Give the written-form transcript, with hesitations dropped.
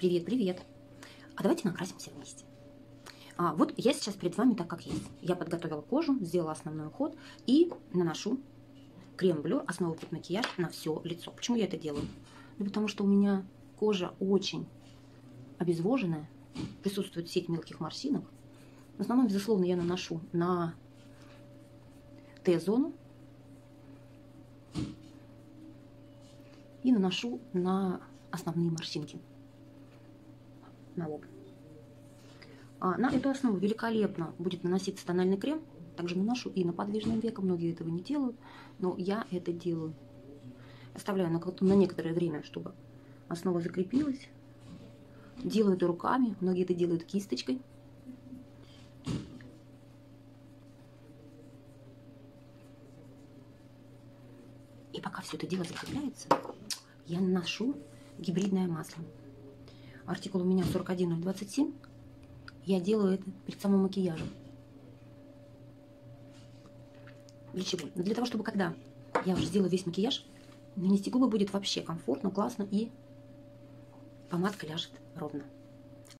Привет, привет. А давайте накрасимся вместе. Вот я сейчас перед вами так, как есть. Я подготовила кожу, сделала основной уход и наношу крем-блюр, основу под макияж на все лицо. Почему я это делаю? Ну, потому что у меня кожа очень обезвоженная, присутствует сеть мелких морщинок. В основном, безусловно, я наношу на Т-зону и наношу на основные морщинки на лоб. На эту основу великолепно будет наноситься тональный крем. Также наношу и на подвижное веко. Многие этого не делают, но я это делаю. Оставляю на некоторое время, чтобы основа закрепилась. Делаю это руками. Многие это делают кисточкой. И пока все это дело закрепляется, я наношу гибридное масло. Артикул у меня 41027. Я делаю это перед самым макияжем. Для чего? Для того, чтобы когда я уже сделаю весь макияж, нанести губы будет вообще комфортно, классно и помадка ляжет ровно.